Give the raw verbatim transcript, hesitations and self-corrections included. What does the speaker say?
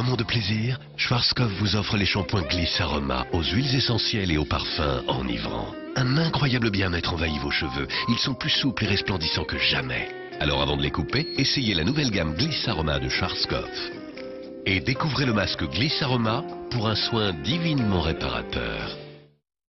moment de plaisir, Schwarzkopf vous offre les shampoings Gliss Aroma aux huiles essentielles et aux parfums enivrants. Un incroyable bien-être envahit vos cheveux. Ils sont plus souples et resplendissants que jamais. Alors avant de les couper, essayez la nouvelle gamme Gliss Aroma de Schwarzkopf. Et découvrez le masque Gliss Aroma pour un soin divinement réparateur.